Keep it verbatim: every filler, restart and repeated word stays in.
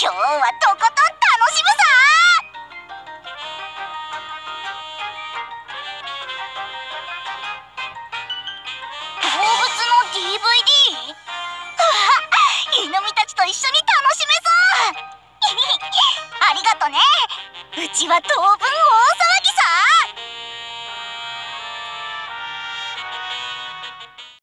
今日はとことん楽しむさ。動物の ディーブイディー？ あ、犬みたちと一緒に楽しめそう。ありがとね。うちは当分